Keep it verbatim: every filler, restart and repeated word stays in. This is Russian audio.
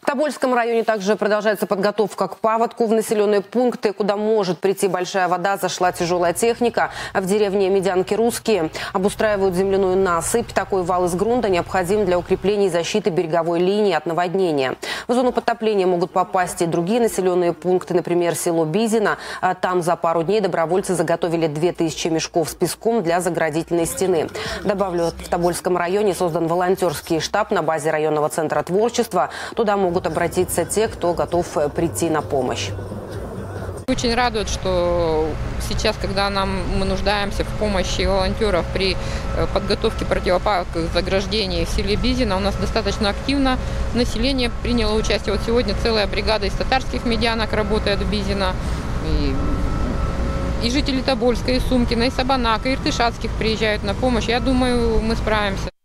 В Тобольском районе также продолжается подготовка к паводку. В населенные пункты, куда может прийти большая вода, зашла тяжелая техника. В деревне Медянки Русские обустраивают земляную насыпь. Такой вал из грунта необходим для укрепления и защиты береговой линии от наводнения. В зону подтопления могут попасть и другие населенные пункты, например, село Бизино. Там за пару дней добровольцы заготовили две тысячи мешков с песком для заградительной стены. Добавлю, в Тобольском районе создан волонтерский штаб на базе районного центра творчества. Туда могут обратиться те, кто готов прийти на помощь. Очень радует, что сейчас, когда нам, мы нуждаемся в помощи волонтеров при подготовке противопаводковых заграждений в селе Бизино, у нас достаточно активно население приняло участие. Вот сегодня целая бригада из татарских медянок работает в Бизино. И, и жители Тобольска, и Сумкина, и Сабанака, и Иртышатских приезжают на помощь. Я думаю, мы справимся.